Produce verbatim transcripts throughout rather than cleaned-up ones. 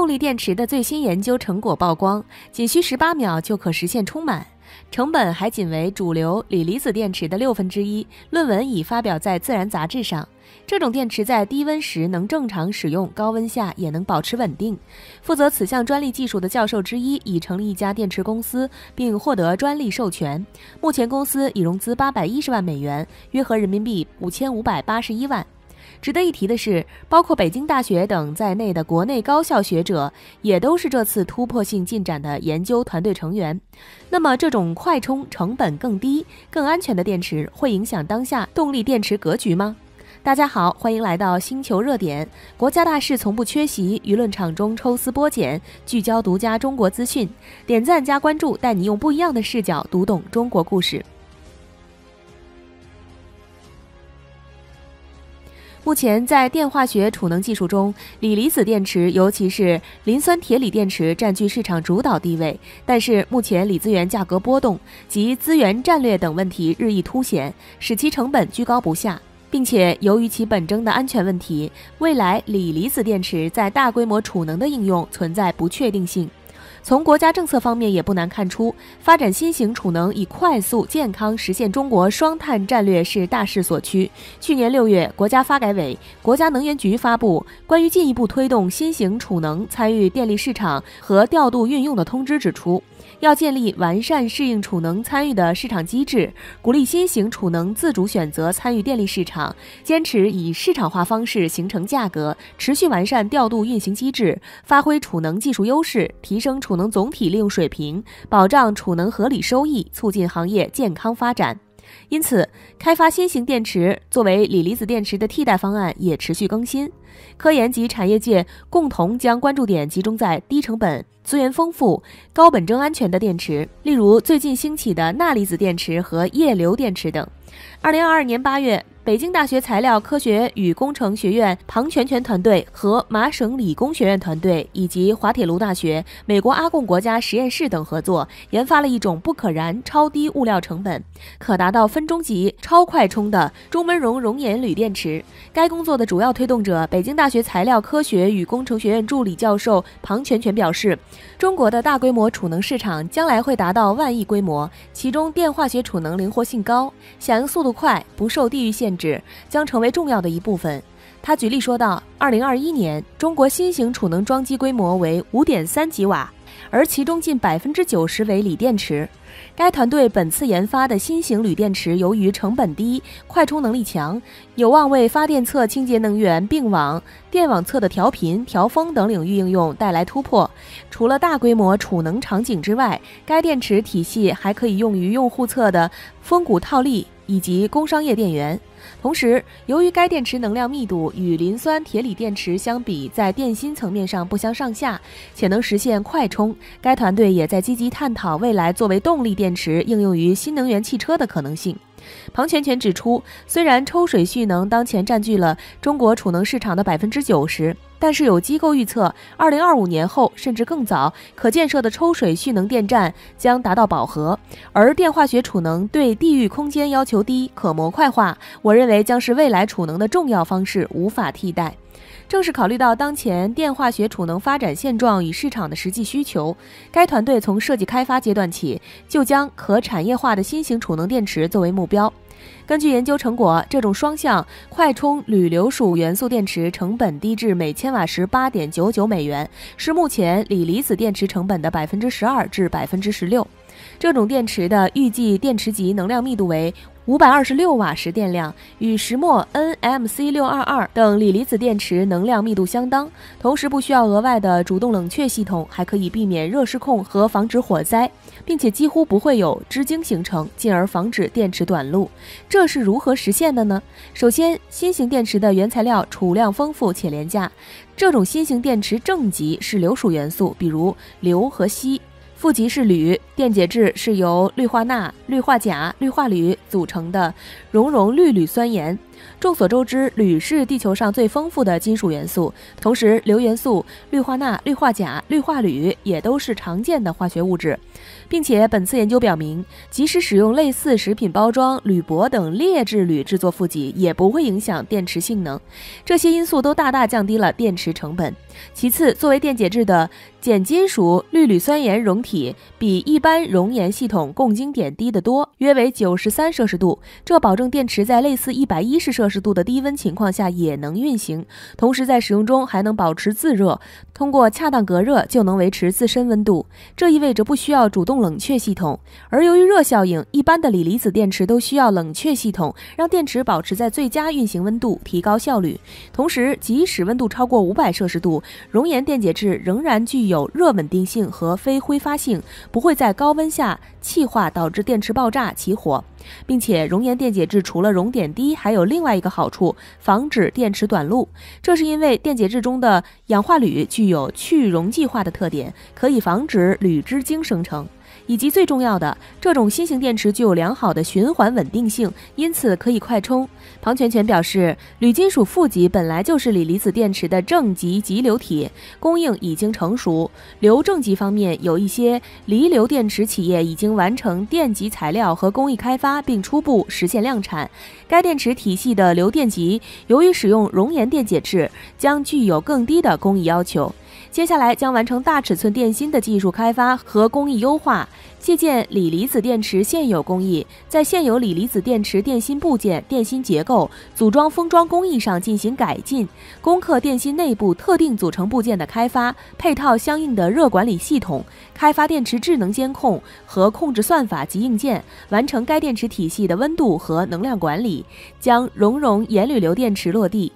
力电池的最新研究成果曝光，仅需十八秒就可实现充满，成本还仅为主流锂离子电池的六分之一。论文已发表在《自然》杂志上。这种电池在低温时能正常使用，高温下也能保持稳定。负责此项专利技术的教授之一已成立一家电池公司，并获得专利授权。目前公司已融资八百一十万美元，约合人民币五千五百八十一万。值得一提的是，包括北京大学等在内的国内高校学者也都是这次突破性进展的研究团队成员。那么，这种快充、成本更低、更安全的电池会影响当下动力电池格局吗？大家好，欢迎来到星球热点。国家大事从不缺席，舆论场中抽丝剥茧，聚焦独家中国资讯。点赞加关注，带你用不一样的视角读懂中国故事。目前在电化学储能技术中，锂离子电池尤其是磷酸铁锂电池占据市场主导地位。但是目前锂资源价格波动及资源战略等问题日益凸显，使其成本居高不下。并且由于其本征的安全问题，未来锂离子电池在大规模储能的应用存在不确定性。从国家政策方面也不难看出，发展新型储能以快速健康实现中国双碳战略是大势所趋。去年六月，国家发改委、国家能源局发布关于进一步推动新型储能参与电力市场和调度运用的通知，指出要建立完善适应储能参与的市场机制，鼓励新型储能自主选择参与电力市场，坚持以市场化方式形成价格，持续完善调度运行机制，发挥储能技术优势，提升储能总体利用水平，保障储能合理收益，促进行业健康发展。因此，开发新型电池作为锂离子电池的替代方案也持续更新。科研及产业界共同将关注点集中在低成本、资源丰富、高本征安全的电池，例如最近兴起的钠离子电池和液流电池等。二零二二年八月，北京大学材料科学与工程学院庞全全团队和麻省理工学院团队以及滑铁卢大学、美国阿贡国家实验室等合作，研发了一种不可燃、超低物料成本、可达到分钟级超快充的中闷熔熔岩铝电池。该工作的主要推动者，北京大学材料科学与工程学院助理教授庞全全表示，中国的大规模储能市场将来会达到万亿规模，其中电化学储能灵活性高，响应速度快，不受地域限制，将成为重要的一部分。他举例说道，二零二一年中国新型储能装机规模为 五点三吉瓦，而其中近 百分之九十 为锂电池。该团队本次研发的新型铝电池由于成本低、快充能力强，有望为发电侧清洁能源并网、电网侧的调频、调峰等领域应用带来突破。除了大规模储能场景之外，该电池体系还可以用于用户侧的峰谷套利以及工商业电源。同时，由于该电池能量密度与磷酸铁锂电池相比，在电芯层面上不相上下，且能实现快充，该团队也在积极探讨未来作为动力电池应用于新能源汽车的可能性。庞全全指出，虽然抽水蓄能当前占据了中国储能市场的 百分之九十， 但是有机构预测二零二五年后甚至更早，可建设的抽水蓄能电站将达到饱和。而电化学储能对地域空间要求低，可模块化，我认为将是未来储能的重要方式，无法替代。正是考虑到当前电化学储能发展现状与市场的实际需求，该团队从设计开发阶段起，就将可产业化的新型储能电池作为目标。根据研究成果，这种双向快充铝流属元素电池成本低至每千瓦时 八点九九美元，是目前锂离子电池成本的 百分之十二 至 百分之十六。这种电池的预计电池级能量密度为五百二十六瓦时电量，与石墨 N M C 六二二 等锂离子电池能量密度相当，同时不需要额外的主动冷却系统，还可以避免热失控和防止火灾，并且几乎不会有支晶形成，进而防止电池短路。这是如何实现的呢？首先，新型电池的原材料储量丰富且廉价，这种新型电池正极是流属元素，比如硫和锡。负极是铝，电解质是由氯化钠、氯化钾、氯化铝组成的熔融氯铝酸盐。 众所周知，铝是地球上最丰富的金属元素，同时硫元素、氯化钠、氯化钾、氯化铝也都是常见的化学物质，并且本次研究表明，即使使用类似食品包装、铝箔等劣质铝制作负极，也不会影响电池性能。这些因素都大大降低了电池成本。其次，作为电解质的碱金属氯铝酸盐溶体比一般熔岩系统共晶点低得多，约为九十三摄氏度，这保证电池在类似一百一十摄氏度的低温情况下也能运行，同时在使用中还能保持自热，通过恰当隔热就能维持自身温度，这意味着不需要主动冷却系统。而由于热效应，一般的锂离子电池都需要冷却系统，让电池保持在最佳运行温度，提高效率。同时，即使温度超过五百摄氏度，熔岩电解质仍然具有热稳定性和非挥发性，不会在高温下气化导致电池爆炸起火。并且熔岩电解质除了熔点低，还有另外一个好处，防止电池短路。这是因为电解质中的氧化铝具有去溶剂化的特点，可以防止铝之晶生成。以及最重要的，这种新型电池具有良好的循环稳定性，因此可以快充。庞全全表示，铝金属负极本来就是锂离子电池的正极极流体，供应已经成熟。硫正极方面，有一些锂硫电池企业已经完成电极材料和工艺开发，并初步实现量产。该电池体系的硫电极，由于使用熔岩电解质，将具有更低的工艺要求。接下来将完成大尺寸电芯的技术开发和工艺优化，借鉴锂离子电池现有工艺，在现有锂离子电池电芯部件、电芯结构、组装封装工艺上进行改进，攻克电芯内部特定组成部件的开发，配套相应的热管理系统，开发电池智能监控和控制算法及硬件，完成该电池体系的温度和能量管理，将熔融盐铝硫电池落地。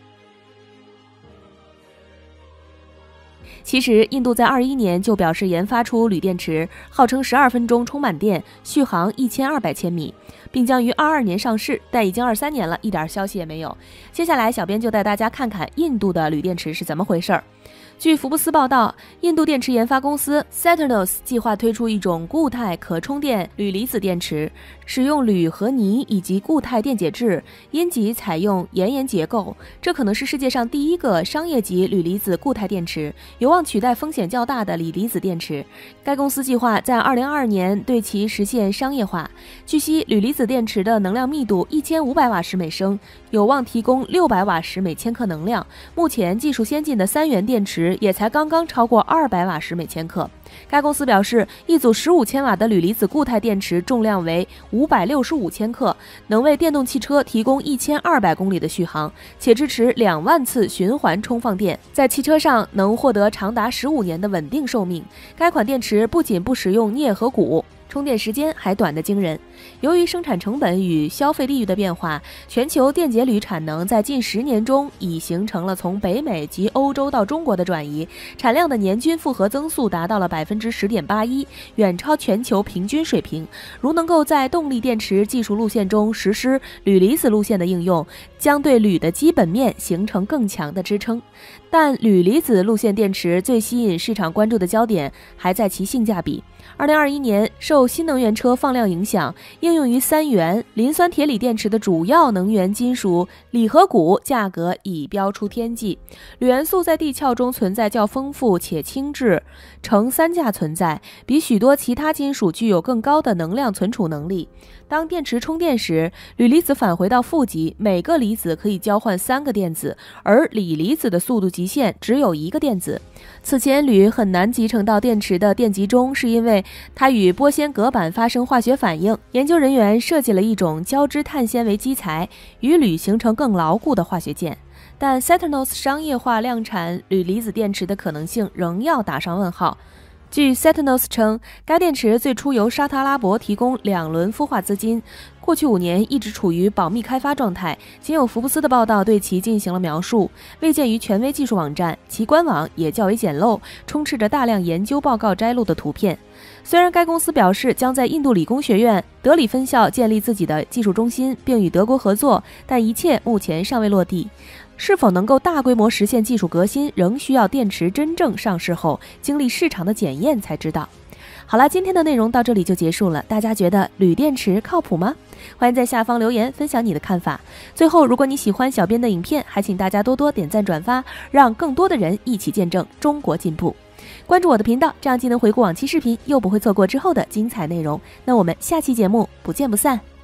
其实，印度在二一年就表示研发出铝电池，号称十二分钟充满电，续航一千二百千米，并将于二二年上市，但已经二三年了，一点消息也没有。接下来，小编就带大家看看印度的铝电池是怎么回事儿。据福布斯报道，印度电池研发公司 Saturnos 计划推出一种固态可充电铝离子电池，使用铝和铌以及固态电解质，阴极采用岩盐结构。这可能是世界上第一个商业级铝离子固态电池，有望取代风险较大的锂离子电池。该公司计划在二零二二年对其实现商业化。据悉，铝离子电池的能量密度一千五百瓦时每升，有望提供六百瓦时每千克能量。目前技术先进的三元电池也才刚刚超过二百瓦时每千克。该公司表示，一组十五千瓦的铝离子固态电池重量为五百六十五千克，能为电动汽车提供一千二百公里的续航，且支持两万次循环充放电，在汽车上能获得长达十五年的稳定寿命。该款电池不仅不使用镍和钴，充电时间还短得惊人。由于生产成本与消费地域的变化，全球电解铝产能在近十年中已形成了从北美及欧洲到中国的转移，产量的年均复合增速达到了百分之十点八一，远超全球平均水平。如能够在动力电池技术路线中实施铝离子路线的应用，将对铝的基本面形成更强的支撑。但铝离子路线电池最吸引市场关注的焦点还在其性价比。二零二一年，受新能源车放量影响，应用于三元磷酸铁锂电池的主要能源金属锂和钴价格已飙出天际。铝元素在地壳中存在较丰富且轻质，呈三价存在，比许多其他金属具有更高的能量存储能力。当电池充电时，铝离子返回到负极，每个离子可以交换三个电子，而锂离子的速度极限只有一个电子。此前，铝很难集成到电池的电极中，是因为它与玻纤隔板发生化学反应。研究人员设计了一种胶质碳纤维基材，与铝形成更牢固的化学键。但 Saturnos 商业化量产铝离子电池的可能性仍要打上问号。据 Saturnos 称，该电池最初由沙特阿拉伯提供两轮孵化资金，过去五年一直处于保密开发状态，仅有福布斯的报道对其进行了描述，未见于权威技术网站，其官网也较为简陋，充斥着大量研究报告摘录的图片。虽然该公司表示将在印度理工学院德里分校建立自己的技术中心，并与德国合作，但一切目前尚未落地。是否能够大规模实现技术革新，仍需要电池真正上市后经历市场的检验才知道。 好了，今天的内容到这里就结束了。大家觉得铝电池靠谱吗？欢迎在下方留言分享你的看法。最后，如果你喜欢小编的影片，还请大家多多点赞转发，让更多的人一起见证中国进步。关注我的频道，这样既能回顾往期视频，又不会错过之后的精彩内容。那我们下期节目不见不散。